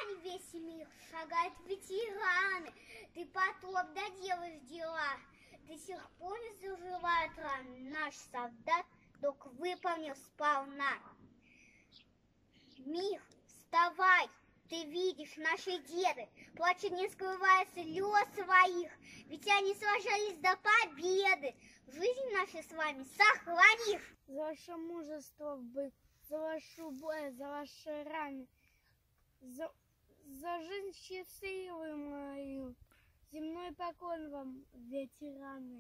не весь мир, шагают ветераны. Ты потом доделаешь дела. До сих пор не заживает ран. Наш солдат долг выполнил сполна. Мир, вставай! Ты видишь, наши деды плачут, не скрывая слез своих, ведь они сражались до победы, жизнь нашу с вами сохранив. За ваше мужество в бой, за вашу боль, за ваши раны, за жизнь счастливую мою, земной поклон вам, ветераны.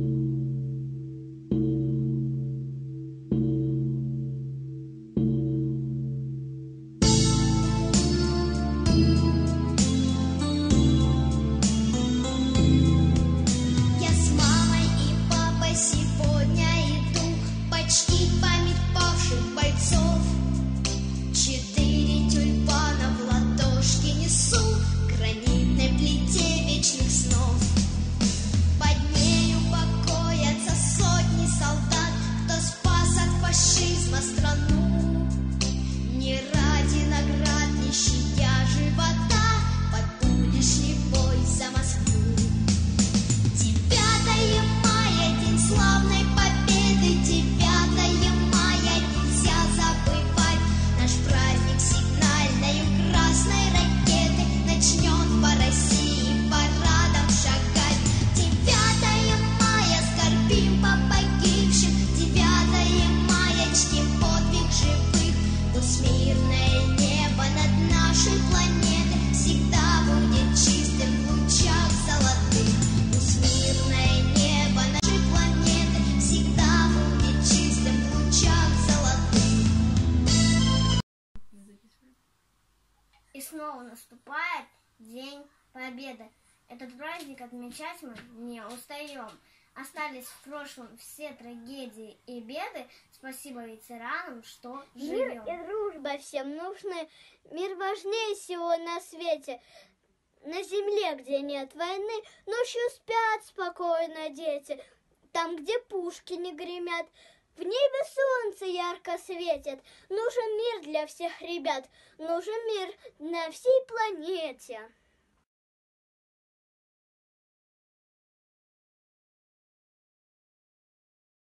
И снова наступает День Победы. Этот праздник отмечать мы не устаем. Остались в прошлом все трагедии и беды. Спасибо ветеранам, что живем. Мир и дружба всем нужны. Мир важнее всего на свете. На земле, где нет войны, ночью спят спокойно дети. Там, где пушки не гремят, в небе солнце ярко светит. Нужен мир для всех ребят, нужен мир на всей планете.